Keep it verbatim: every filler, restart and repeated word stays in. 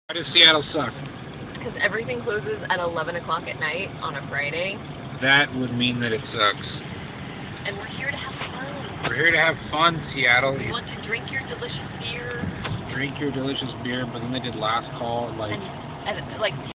Why does Seattle suck? Because everything closes at eleven o'clock at night on a Friday. That would mean that it sucks. And we're here to have fun. We're here to have fun, Seattle. We want to drink your delicious beer. Drink your delicious beer, but then they did last call at like... And, and like...